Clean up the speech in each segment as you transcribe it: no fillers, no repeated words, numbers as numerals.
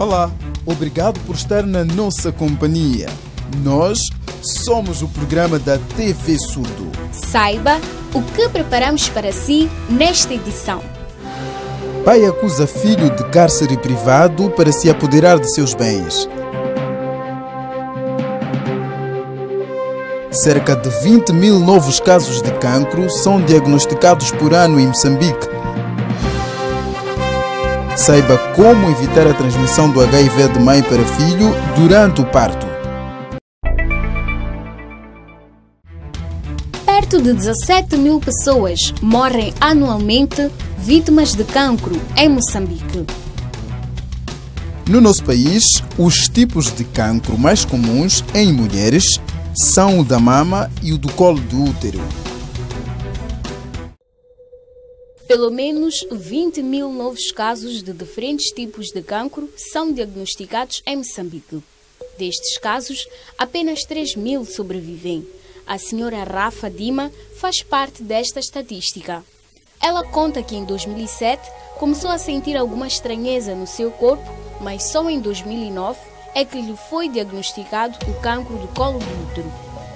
Olá, obrigado por estar na nossa companhia. Nós somos o programa da TV Surdo. Saiba o que preparamos para si nesta edição. Pai acusa filho de cárcere privado para se apoderar de seus bens. Cerca de 20 mil novos casos de cancro são diagnosticados por ano em Moçambique. Saiba como evitar a transmissão do HIV de mãe para filho durante o parto. Perto de 17 mil pessoas morrem anualmente vítimas de cancro em Moçambique. No nosso país, os tipos de cancro mais comuns em mulheres são o da mama e o do colo do útero. Pelo menos 20 mil novos casos de diferentes tipos de cancro são diagnosticados em Moçambique. Destes casos, apenas 3 mil sobrevivem. A senhora Rafa Dima faz parte desta estatística. Ela conta que em 2007 começou a sentir alguma estranheza no seu corpo, mas só em 2009 é que lhe foi diagnosticado o cancro do colo do útero.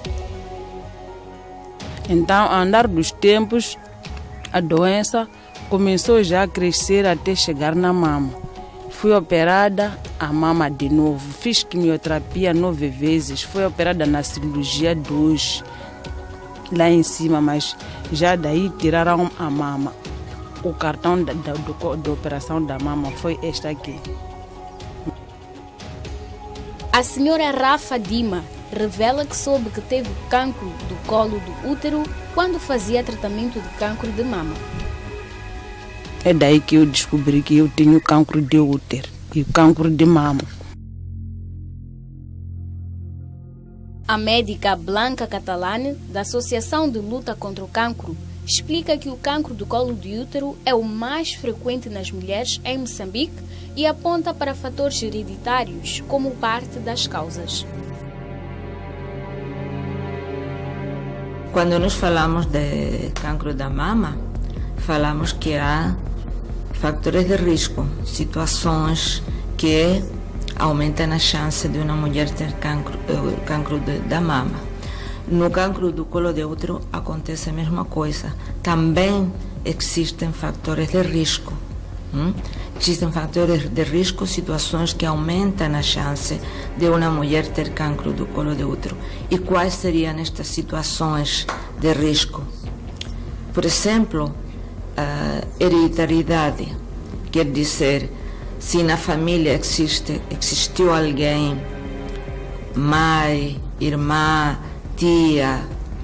Então, ao andar dos tempos, a doença começou já a crescer até chegar na mama. Fui operada a mama de novo. Fiz quimioterapia 9 vezes. Fui operada na cirurgia 2, lá em cima, mas já daí tiraram a mama. O cartão da operação da mama foi este aqui. A senhora Rafa Dima revela que soube que teve cancro do colo do útero quando fazia tratamento de cancro de mama. É daí que eu descobri que eu tenho cancro de útero e cancro de mama. A médica Blanca Catalane, da Associação de Luta contra o Cancro, explica que o cancro do colo do útero é o mais frequente nas mulheres em Moçambique e aponta para fatores hereditários como parte das causas. Quando nós falamos de cancro da mama, falamos que há fatores de risco, situações que aumentam a chance de uma mulher ter cancro da mama. No cancro do colo de útero acontece a mesma coisa. Também existem fatores de risco. Existem fatores de risco, situações que aumentam a chance de uma mulher ter cancro do colo de útero. E quais seriam estas situações de risco? Por exemplo, a hereditariedade, quer dizer, se na família existiu alguém, mãe, irmã, tia,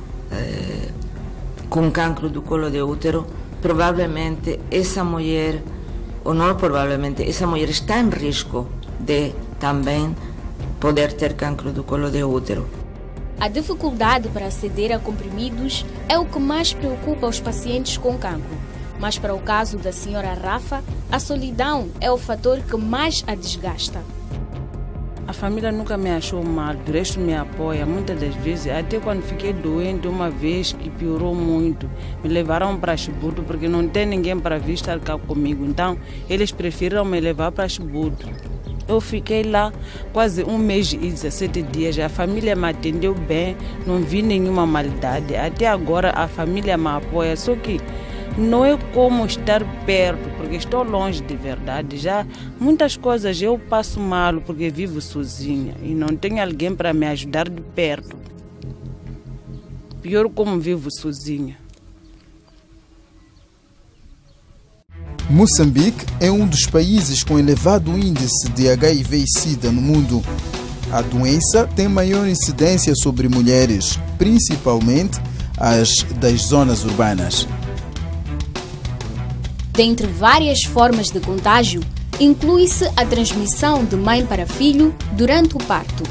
com cancro do colo de útero, provavelmente essa mulher, ou não provavelmente, essa mulher está em risco de também poder ter cancro do colo de útero. A dificuldade para aceder a comprimidos é o que mais preocupa os pacientes com cancro. Mas para o caso da senhora Rafa, a solidão é o fator que mais a desgasta. A família nunca me achou mal, o resto me apoia. Muitas das vezes, até quando fiquei doente uma vez que piorou muito, me levaram para Chibuto porque não tem ninguém para vir estar cá comigo. Então, eles preferiram me levar para Chibuto. Eu fiquei lá quase 1 mês e 17 dias. A família me atendeu bem, não vi nenhuma maldade. Até agora a família me apoia, só que não é como estar perto, porque estou longe de verdade. Já muitas coisas eu passo mal porque vivo sozinha e não tenho alguém para me ajudar de perto. Pior como vivo sozinha. Moçambique é um dos países com elevado índice de HIV e SIDA no mundo. A doença tem maior incidência sobre mulheres, principalmente as das zonas urbanas. Dentre várias formas de contágio, inclui-se a transmissão de mãe para filho durante o parto.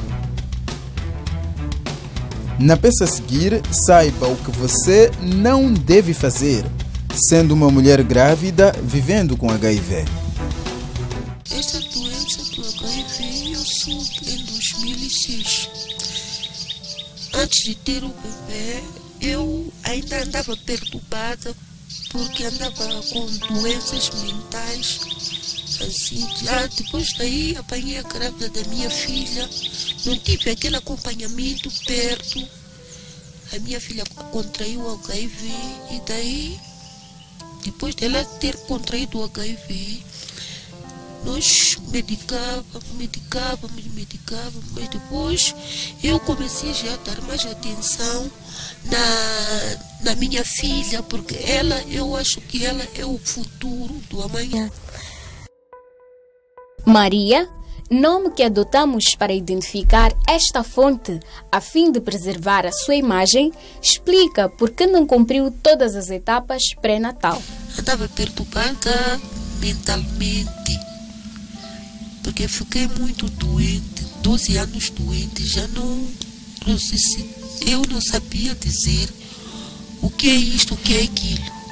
Na peça a seguir, saiba o que você não deve fazer, sendo uma mulher grávida vivendo com HIV. Essa doença do HIV eu soube em 2006. Antes de ter o bebê, eu ainda andava perturbada porque andava com doenças mentais Assim, depois daí apanhei a grávida da minha filha, não tive aquele acompanhamento perto. A minha filha contraiu o HIV e daí, depois dela ter contraído o HIV, nós medicávamos, mas depois eu comecei já a dar mais atenção na minha filha, porque eu acho que ela é o futuro do amanhã. Maria, nome que adotamos para identificar esta fonte a fim de preservar a sua imagem, explica por que não cumpriu todas as etapas pré-natal. Estava perturbada mentalmente, porque fiquei muito doente, 12 anos doente, eu não sabia dizer o que é isto, o que é aquilo.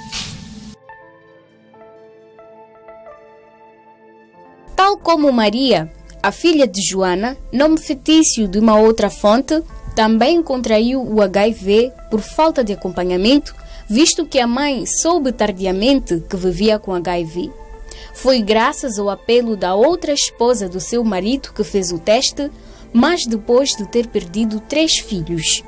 Tal como Maria, a filha de Joana, nome fictício de uma outra fonte, também contraiu o HIV por falta de acompanhamento, visto que a mãe soube tardiamente que vivia com HIV. Foi graças ao apelo da outra esposa do seu marido que fez o teste, mas depois de ter perdido 3 filhos.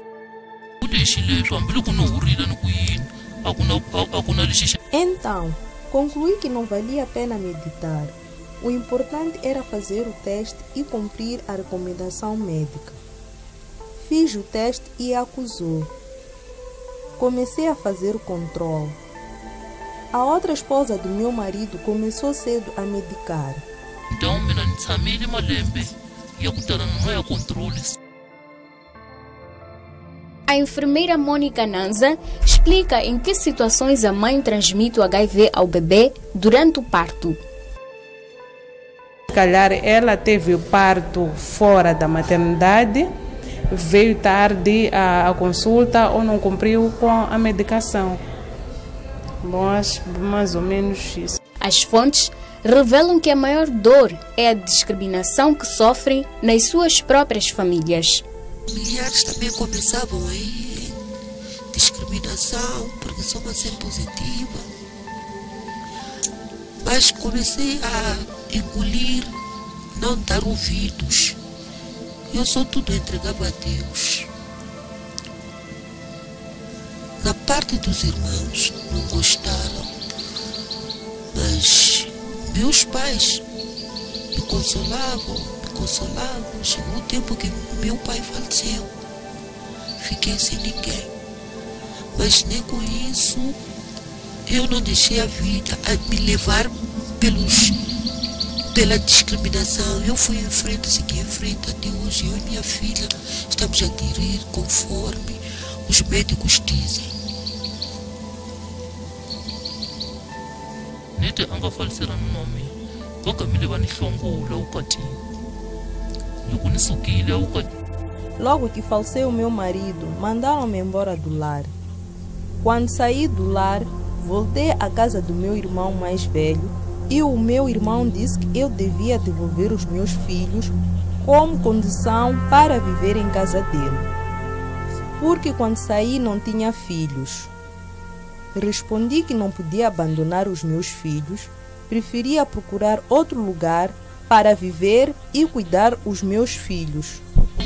Então, concluí que não valia a pena meditar. O importante era fazer o teste e cumprir a recomendação médica. Fiz o teste e acusou. Comecei a fazer o controle. A outra esposa do meu marido começou cedo a medicar. Então, A enfermeira Mônica Nanza explica em que situações a mãe transmite o HIV ao bebê durante o parto. Se calhar ela teve o parto fora da maternidade, veio tarde à consulta ou não cumpriu com a medicação. Bom, acho mais ou menos isso. As fontes revelam que a maior dor é a discriminação que sofrem nas suas próprias famílias. Familiares também começavam aí discriminação, porque sou uma ser positiva. Mas comecei a engolir, não dar ouvidos. Eu só tudo entregava a Deus. Na parte dos irmãos não gostaram, mas meus pais me consolavam. Chegou o tempo que meu pai faleceu. Fiquei sem ninguém. Mas nem com isso eu não deixei a vida a me levar pela discriminação. Eu fui em frente, segui em frente até hoje. Eu e minha filha estamos a aderir conforme os médicos dizem. Nete anga falecer no nome. Boca me leva nhlongula ukati. Logo que faleceu o meu marido, mandaram-me embora do lar. Quando saí do lar, voltei à casa do meu irmão mais velho e o meu irmão disse que eu devia devolver os meus filhos como condição para viver em casa dele, porque quando saí não tinha filhos. Respondi que não podia abandonar os meus filhos, preferia procurar outro lugar para viver e cuidar os meus filhos.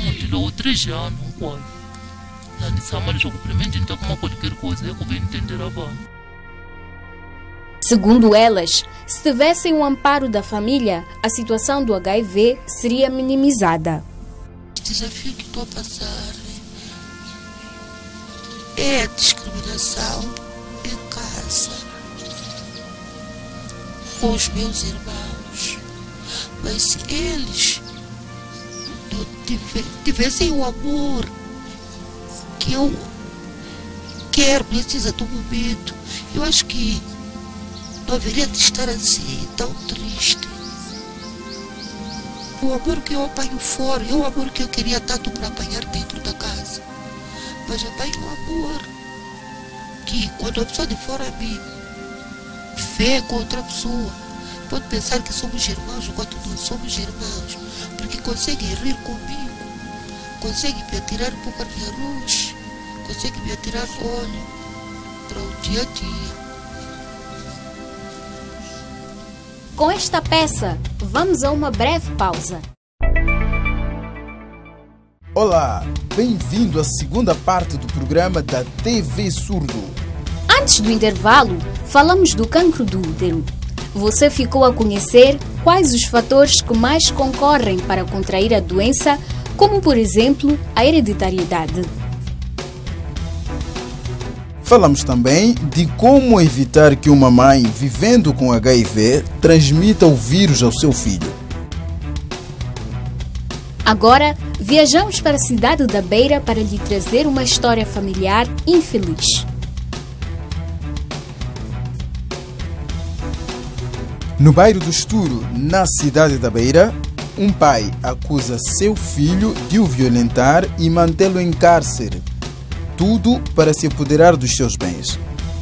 Segundo elas, se tivessem o amparo da família, a situação do HIV seria minimizada. O desafio que estou a passar é a discriminação em casa, com os meus irmãos. Mas se eles tivessem o amor que eu quero nesse exato momento, eu acho que não haveria de estar assim, tão triste. O amor que eu apanho fora é o amor que eu queria tanto para apanhar dentro da casa. Mas apanho o amor que quando a pessoa de fora me vê com outra pessoa, pode pensar que somos irmãos, enquanto não somos irmãos, porque consegue rir comigo, consegue me atirar um pouco de arroz, consegue me atirar óleo para o dia a dia. Com esta peça, vamos a uma breve pausa. Olá, bem-vindo à segunda parte do programa da TV Surdo. Antes do intervalo, falamos do cancro do útero. Você ficou a conhecer quais os fatores que mais concorrem para contrair a doença, como, por exemplo, a hereditariedade. Falamos também de como evitar que uma mãe vivendo com HIV transmita o vírus ao seu filho. Agora, viajamos para a cidade da Beira para lhe trazer uma história familiar infeliz. No bairro do Esturo, na cidade da Beira, um pai acusa seu filho de o violentar e mantê-lo em cárcere. Tudo para se apoderar dos seus bens.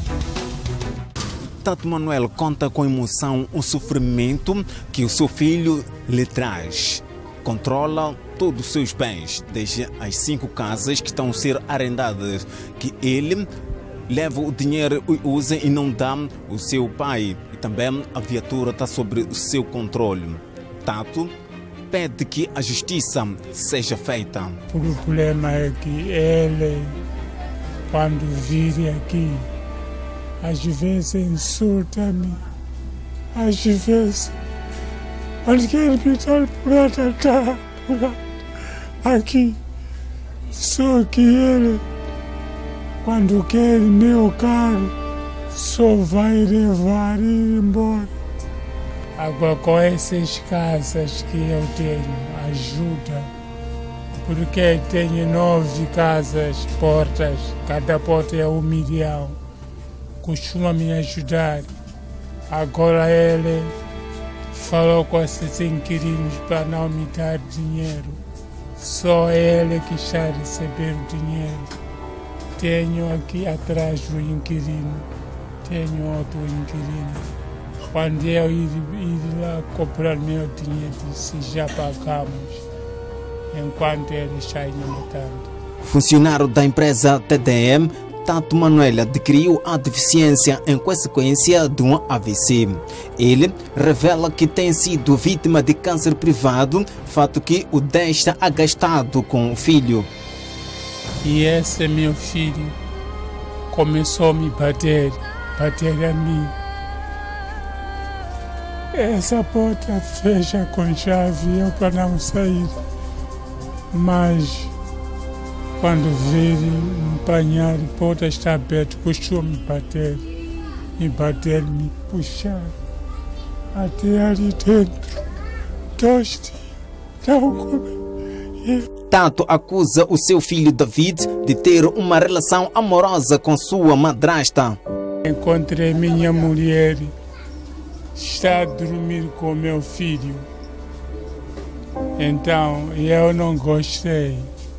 Tato Manuel conta com emoção o sofrimento que o seu filho lhe traz. Controla todos os seus bens, desde as 5 casas que estão a ser arrendadas, que ele leva o dinheiro e usa e não dá o seu pai. E também a viatura está sob o seu controle. Tato pede que a justiça seja feita. O problema é que ele, quando vive aqui, às vezes insulta-me, às vezes quando quer me dar por aqui. Só que ele, quando quer meu carro, só vai levar e ir embora. Agora com essas casas que eu tenho, ajuda. Porque tenho 9 casas, portas, cada porta é 1 milhão. Costuma me ajudar. Agora ele falou com esses inquilinos para não me dar dinheiro. Só ele que está a receber o dinheiro. Tenho aqui atrás o inquilino, tenho outro inquilino. Quando eu ir lá comprar meu dinheiro, disse, já pagamos. Enquanto ele está matando. Funcionário da empresa TDM, Tato Manuel adquiriu a deficiência em consequência de um AVC. Ele revela que tem sido vítima de câncer privado, fato que o deixa agastado com o filho. E esse meu filho começou a me bater a mim. Essa porta fecha com chave, eu para não sair. Mas quando vir me apanhar, a porta está aberta, costuma me bater, me puxar até ali dentro. 2 dias, não comer. Tato acusa o seu filho David de ter uma relação amorosa com sua madrasta. Encontrei minha mulher, está a dormir com meu filho. Então eu não gostei.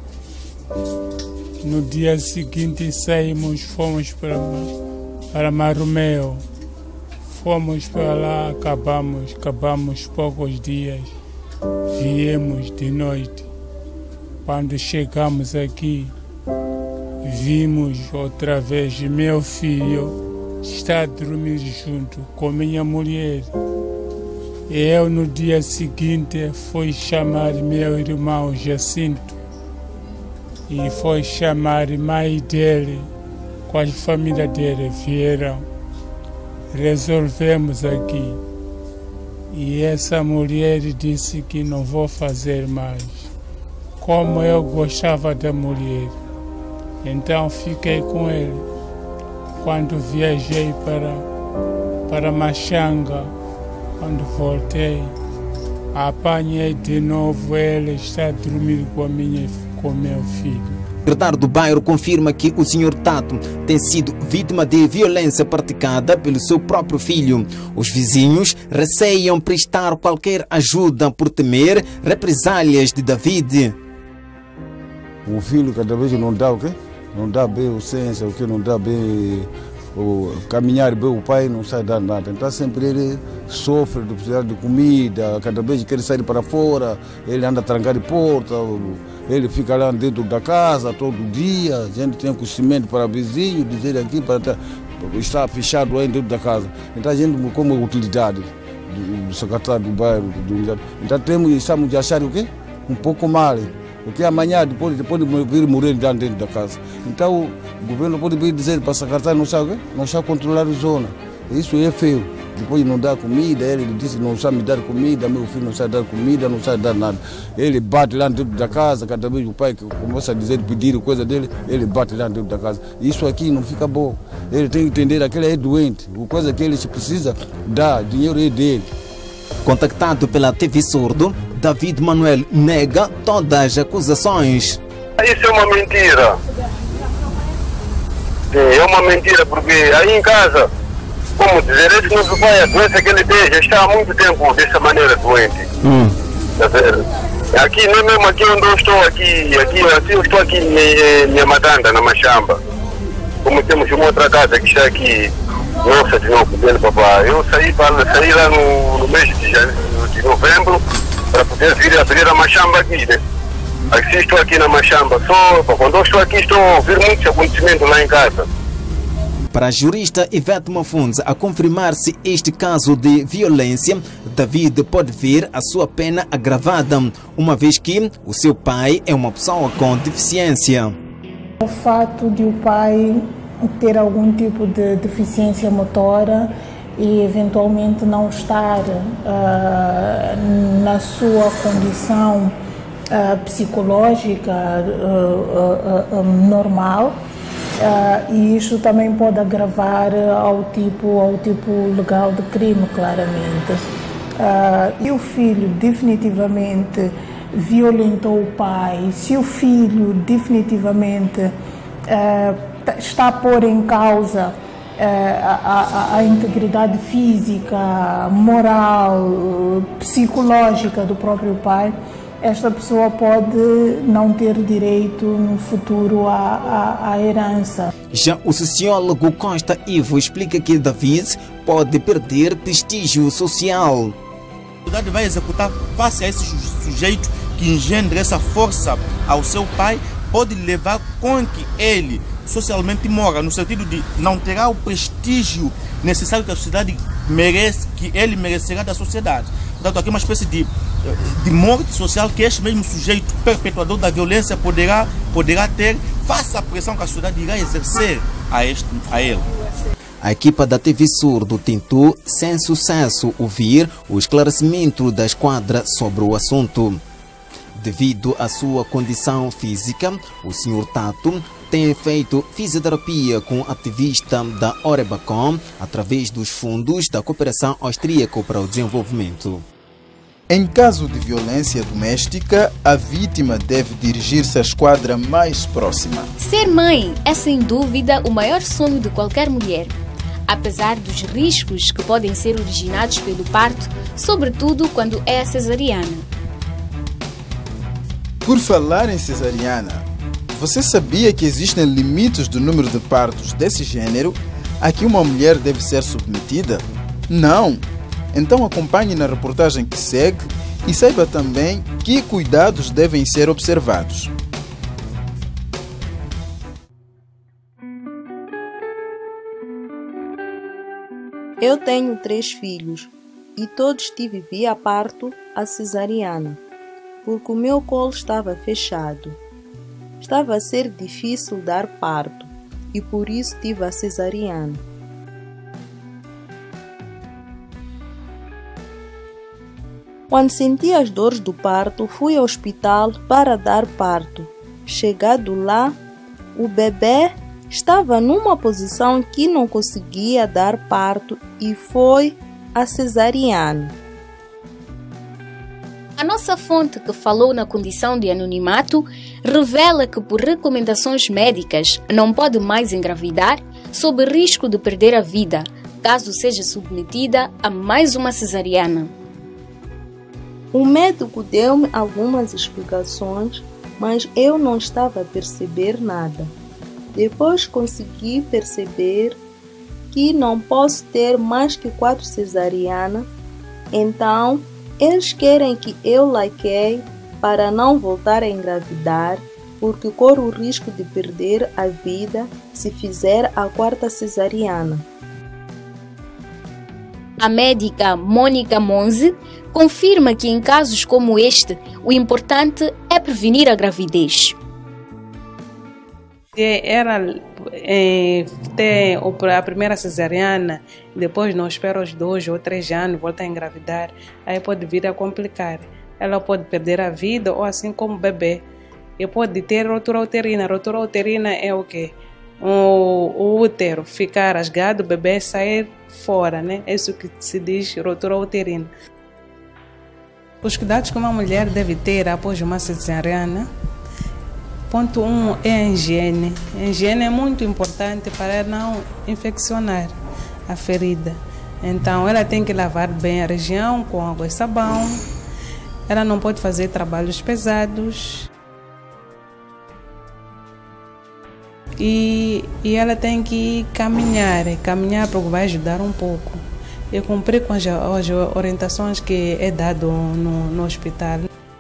No dia seguinte saímos, fomos para Maromeu. Fomos para lá, acabamos poucos dias. Viemos de noite. Quando chegamos aqui, vimos outra vez meu filho está a dormir junto com minha mulher. Eu no dia seguinte fui chamar meu irmão Jacinto e foi chamar a mãe dele, com a família dele vieram. Resolvemos aqui. E essa mulher disse que não vou fazer mais. Como eu gostava da mulher, então fiquei com ele. Quando viajei para Machanga, quando voltei, apanhei de novo ele está a dormir com meu filho. O secretário do bairro confirma que o senhor Tato tem sido vítima de violência praticada pelo seu próprio filho. Os vizinhos receiam prestar qualquer ajuda por temer represálias de David. O filho cada vez não dá o quê? Não dá bem o senso, o que não dá bem o caminhar bem, o pai não sai dar nada. Então sempre ele sofre de precisar de comida, cada vez que quer sair para fora, ele anda a trancar de porta, ele fica lá dentro da casa todo dia, a gente tem conhecimento para vizinho, dizer aqui para estar fechado aí dentro da casa. Então a gente como utilidade do secretário do bairro. Então estamos a achar o quê? Um pouco mal. Porque amanhã, depois de vir morrer dentro da casa. Então o governo pode vir dizer para o secretário, não sabe o quê? Não sabe controlar a zona. Isso é feio. Depois não dá comida, ele disse não sabe me dar comida, meu filho não sabe dar comida, não sabe dar nada. Ele bate lá dentro da casa, cada vez o pai que começa a dizer, pedir coisa dele, ele bate lá dentro da casa. Isso aqui não fica bom. Ele tem que entender que ele é doente, a coisa que ele precisa dar, dinheiro é dele. Contactado pela TV Surdo, David Manuel nega todas as acusações. Isso é uma mentira. É uma mentira, porque aí em casa, como dizer, esse nosso pai, a doença que ele tem, já está há muito tempo dessa maneira doente. Tá vendo? Aqui, nem mesmo aqui onde eu estou, eu estou aqui em minha Matanda, na Machamba. Como temos uma outra casa que está aqui, nossa, de novo, dele, papai. Eu saí lá no mês de novembro para poder vir abrir a Machamba aqui, né? Aqui estou aqui na Machamba, quando eu estou aqui estou a ouvir muitos acontecimentos lá em casa. Para a jurista Ivete Mafunza, a confirmar-se este caso de violência, David pode ver a sua pena agravada, uma vez que o seu pai é uma pessoa com deficiência. O fato de o pai ter algum tipo de deficiência motora e eventualmente não estar na sua condição psicológica normal, e isso também pode agravar ao tipo legal de crime, claramente. E o filho definitivamente violentou o pai, se o filho definitivamente está a pôr em causa a integridade física, moral, psicológica do próprio pai, esta pessoa pode não ter direito no futuro à herança. Já o sociólogo Costa Ivo explica que David pode perder prestígio social. A sociedade vai executar face a esse sujeito que engendra essa força ao seu pai, pode levar com que ele socialmente morra, no sentido de não terá o prestígio necessário que a sociedade merece, que ele merecerá da sociedade. Portanto, aqui é uma espécie de morte social que este mesmo sujeito perpetuador da violência poderá ter face à pressão que a sociedade irá exercer a ele. A equipa da TV Surdo tentou, sem sucesso, ouvir o esclarecimento da esquadra sobre o assunto. Devido à sua condição física, o Sr. Tato tem feito fisioterapia com ativista da Orebacom através dos fundos da Cooperação Austríaca para o Desenvolvimento. Em caso de violência doméstica, a vítima deve dirigir-se à esquadra mais próxima. Ser mãe é sem dúvida o maior sonho de qualquer mulher. Apesar dos riscos que podem ser originados pelo parto, sobretudo quando é a cesariana. Por falar em cesariana, você sabia que existem limites do número de partos desse gênero a que uma mulher deve ser submetida? Não! Então acompanhe na reportagem que segue e saiba também que cuidados devem ser observados. Eu tenho 3 filhos e todos tive via parto a cesariana, porque o meu colo estava fechado. Estava a ser difícil dar parto e por isso tive a cesariana. Quando senti as dores do parto, fui ao hospital para dar parto. Chegado lá, o bebê estava numa posição que não conseguia dar parto e foi a cesariana. A nossa fonte, que falou na condição de anonimato, revela que por recomendações médicas não pode mais engravidar sob risco de perder a vida, caso seja submetida a mais uma cesariana. O médico deu-me algumas explicações, mas eu não estava a perceber nada. Depois consegui perceber que não posso ter mais que 4 cesarianas, então eles querem que eu laqueie para não voltar a engravidar, porque corro o risco de perder a vida se fizer a 4ª cesariana. A médica Mônica Monze confirma que em casos como este, o importante é prevenir a gravidez. Era ter a primeira cesariana, depois não espera os 2 ou 3 anos, volta a engravidar, aí pode vir a complicar. Ela pode perder a vida ou assim como o bebê. E pode ter rotura uterina. Rotura uterina é o quê? O útero ficar rasgado, o bebê sair fora, né? É isso que se diz rotura uterina. Os cuidados que uma mulher deve ter após uma cesariana. Ponto 1 é a higiene. A higiene é muito importante para não infeccionar a ferida. Então, ela tem que lavar bem a região com água e sabão. Ela não pode fazer trabalhos pesados. E ela tem que caminhar porque vai ajudar um pouco. E cumprir com as orientações que é dado no hospital.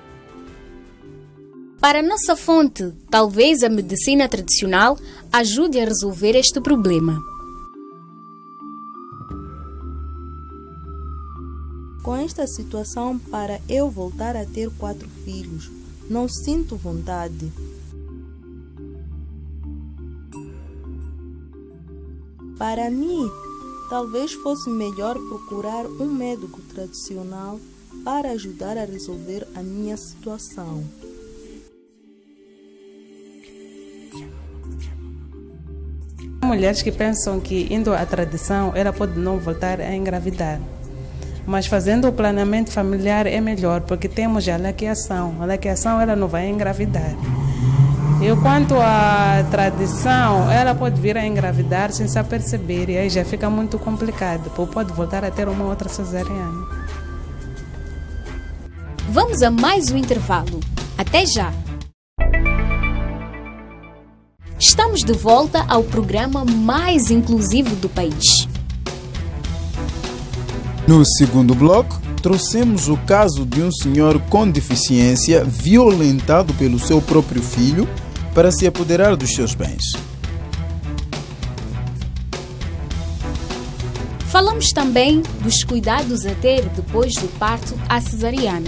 Para nossa fonte, talvez a medicina tradicional ajude a resolver este problema. Com esta situação, para eu voltar a ter 4 filhos, não sinto vontade. Para mim, talvez fosse melhor procurar um médico tradicional para ajudar a resolver a minha situação. Mulheres que pensam que indo à tradição ela pode não voltar a engravidar. Mas fazendo o planeamento familiar é melhor, porque temos a laqueação. A laqueação ela não vai engravidar. E quanto à tradição, ela pode vir a engravidar sem se aperceber, e aí já fica muito complicado, porque pode voltar a ter uma outra cesariana. Vamos a mais um intervalo. Até já! Estamos de volta ao programa mais inclusivo do país. No segundo bloco, trouxemos o caso de um senhor com deficiência violentado pelo seu próprio filho para se apoderar dos seus bens. Falamos também dos cuidados a ter depois do parto à cesariana.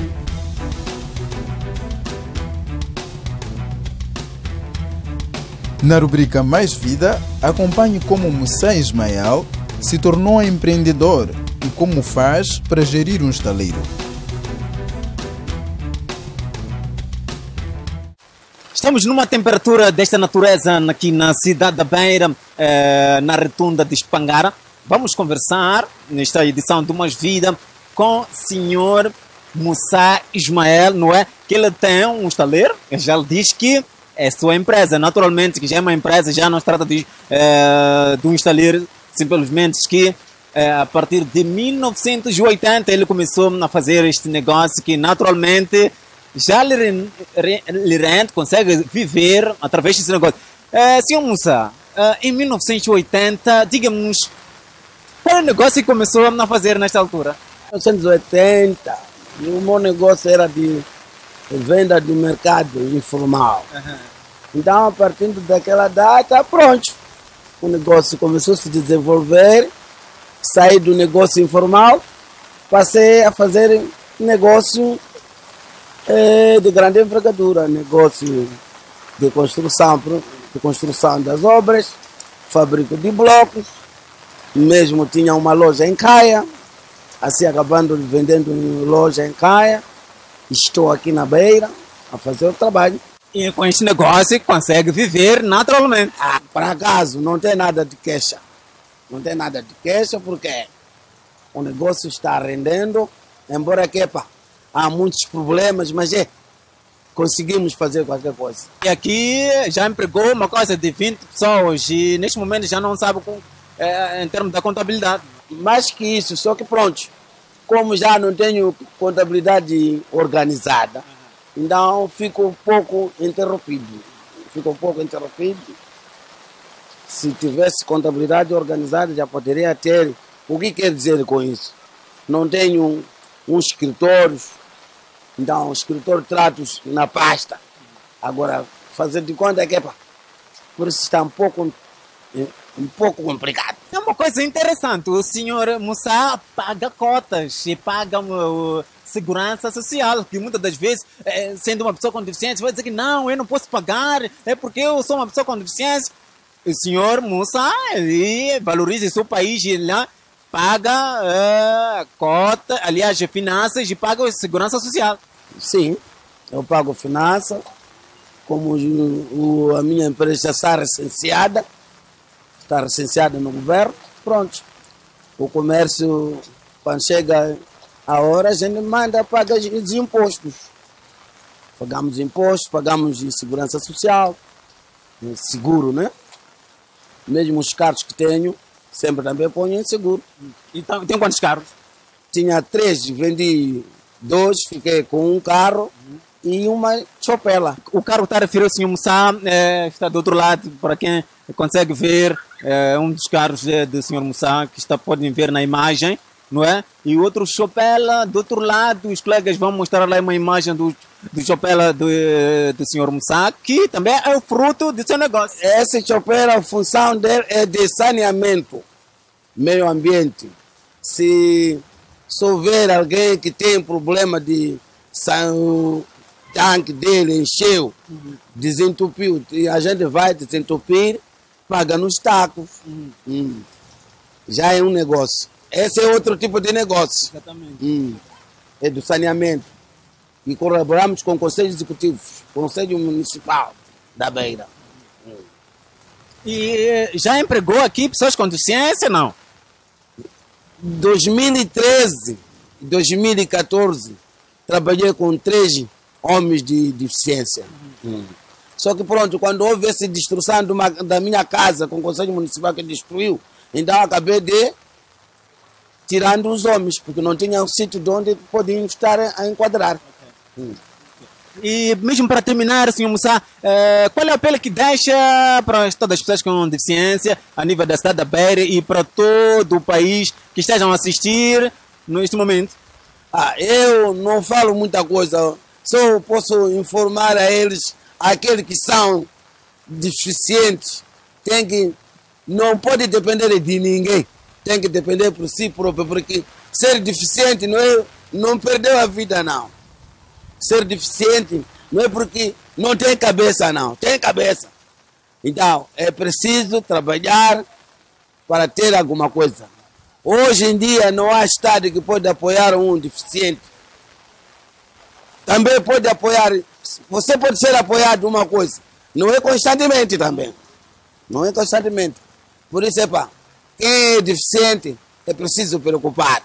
Na rubrica Mais Vida, acompanhe como Musa Ismael se tornou empreendedor e como faz para gerir um estaleiro. Estamos numa temperatura desta natureza aqui na cidade da Beira, na rotunda de Espangara. Vamos conversar nesta edição do Mais Vida com o senhor Musa Ismael, não é? Que ele tem um estaleiro, já lhe diz que é sua empresa, naturalmente, que já é uma empresa, já não se trata de um estaleiro, simplesmente que a partir de 1980 ele começou a fazer este negócio que naturalmente já lhe rende, consegue viver através desse negócio. Senhor Musa, em 1980, diga-nos, qual é o negócio que começou a fazer nesta altura? Em 1980, o meu negócio era de venda do mercado informal. Então, a partir daquela data, pronto, o negócio começou a se desenvolver, saí do negócio informal, passei a fazer negócio de grande envergadura, negócio de construção das obras, fabrico de blocos, mesmo tinha uma loja em Caia, assim acabando vendendo loja em Caia. Estou aqui na Beira a fazer o trabalho. E com este negócio consegue viver naturalmente. Por acaso, não tem nada de queixa. Não tem nada de queixa porque o negócio está rendendo, embora que há muitos problemas, mas conseguimos fazer qualquer coisa. E aqui já empregou uma coisa de 20 pessoas e neste momento já não sabe em termos da contabilidade. Mais que isso, só que pronto. Como já não tenho contabilidade organizada, então fico um pouco interrompido. Se tivesse contabilidade organizada, já poderia ter. O que quer dizer com isso? Não tenho um escritório, então o escritório trato na pasta. Agora, fazer de conta que por isso está um pouco um pouco complicado. É uma coisa interessante, o senhor Moussa paga cotas e paga segurança social, que muitas das vezes, sendo uma pessoa com deficiência, vai dizer que não, eu não posso pagar, é porque eu sou uma pessoa com deficiência. O senhor Moussa valoriza o seu país e lá paga cota, aliás, finanças e paga segurança social. Sim, eu pago finanças, como a minha empresa está recenseada no governo, pronto. O comércio, quando chega a hora, a gente manda pagar os impostos. Pagamos impostos, pagamos de segurança social, seguro, né? Mesmo os carros que tenho, sempre também ponho em seguro. Então, tem quantos carros? Tinha 3, vendi 2, fiquei com um carro e uma chopela. O carro está a referir ao senhor Moussa, está do outro lado, para quem consegue ver, um dos carros do senhor Moussa, que podem ver na imagem, não é? E o outro chopela, do outro lado, os colegas vão mostrar lá uma imagem do chopela do senhor Moussa, que também é o fruto do seu negócio. Esse chopela, a função dele é de saneamento, meio ambiente. Se houver alguém que tem problema de o tanque dele encheu, desentupiu, e a gente vai desentupir, paga nos tacos. Já é um negócio. Esse é outro tipo de negócio. Exatamente. É do saneamento. E colaboramos com o Conselho Executivo, Conselho Municipal da Beira. E já empregou aqui pessoas com deficiência, não? 2013 e 2014, trabalhei com 3 homens de deficiência. Só que pronto, quando houve essa destruição da minha casa com o Conselho Municipal que destruiu, então acabei de tirando os homens, porque não tinha um sítio de onde podiam estar a enquadrar. E mesmo para terminar, senhor Moussa, qual é o apelo que deixa para todas as pessoas com deficiência a nível da cidade da Beira e para todo o país que estejam a assistir neste momento? Eu não falo muita coisa, só posso informar a eles, aqueles que são deficientes, não pode depender de ninguém, tem que depender por si próprio, porque ser deficiente não perdeu a vida, não. Ser deficiente não é porque não tem cabeça, não. Tem cabeça. Então, é preciso trabalhar para ter alguma coisa. Hoje em dia não há Estado que pode apoiar um deficiente. Também pode apoiar. Você pode ser apoiado uma coisa. Não é constantemente também. Não é constantemente. Por isso, quem é deficiente é preciso preocupar.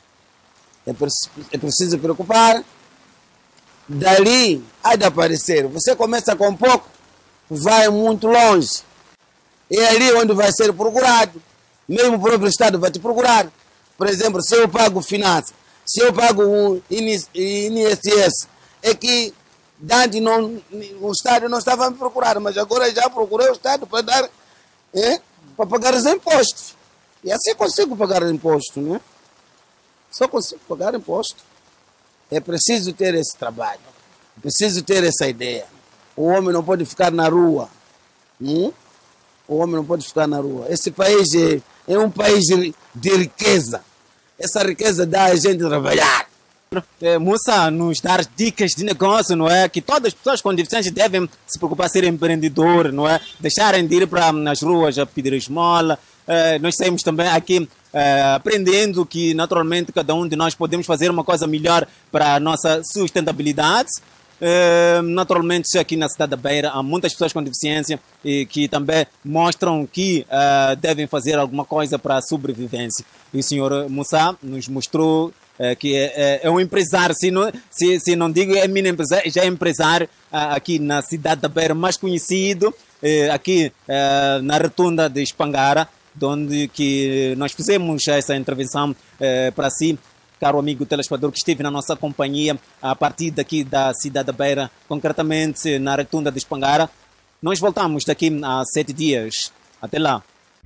É preciso preocupar. Dali há de aparecer. Você começa com pouco, vai muito longe. É ali onde vai ser procurado. Mesmo o próprio Estado vai te procurar. Por exemplo, se eu pago finanças, se eu pago um INSS, é que antes o Estado não estava a me procurar, mas agora já procurei o Estado para dar, para pagar os impostos. E assim consigo pagar os impostos, né? Só consigo pagar imposto. É preciso ter esse trabalho, é preciso ter essa ideia. O homem não pode ficar na rua. O homem não pode ficar na rua. Esse país é um país de riqueza. Essa riqueza dá a gente trabalhar. Moussa, nos dar dicas de negócio, não é? Que todas as pessoas com deficiência devem se preocupar em ser empreendedor, não é? Deixarem de ir para as ruas a pedir esmola. Nós saímos também aqui aprendendo que naturalmente cada um de nós podemos fazer uma coisa melhor para a nossa sustentabilidade. Naturalmente aqui na cidade da Beira há muitas pessoas com deficiência e que também mostram que devem fazer alguma coisa para a sobrevivência. E o senhor Moussa nos mostrou que é um empresário, se não digo é mini empresário, já é empresário aqui na cidade da Beira, mais conhecido aqui na rotunda de Espangara, onde que nós fizemos essa intervenção para si, caro amigo telespectador que esteve na nossa companhia a partir daqui da cidade da Beira, concretamente na rotunda de Espangara. Nós voltamos daqui a 7 dias. Até lá.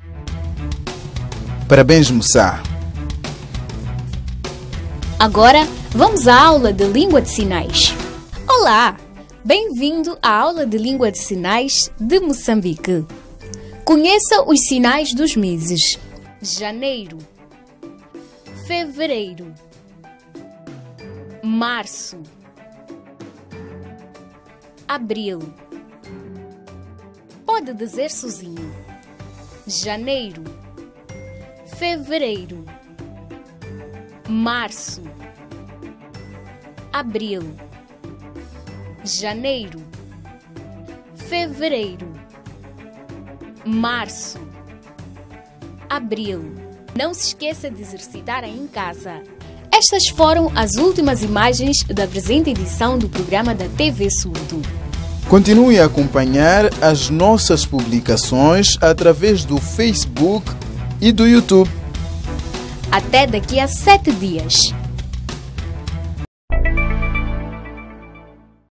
Parabéns, Moussa. Agora, vamos à aula de língua de sinais. Olá! Bem-vindo à aula de língua de sinais de Moçambique. Conheça os sinais dos meses: janeiro, fevereiro, março, abril. Pode dizer sozinho: janeiro, fevereiro, março, abril, janeiro, fevereiro, março, abril. Não se esqueça de exercitar aí em casa. Estas foram as últimas imagens da presente edição do programa da TV Surdo. Continue a acompanhar as nossas publicações através do Facebook e do YouTube. Até daqui a 7 dias.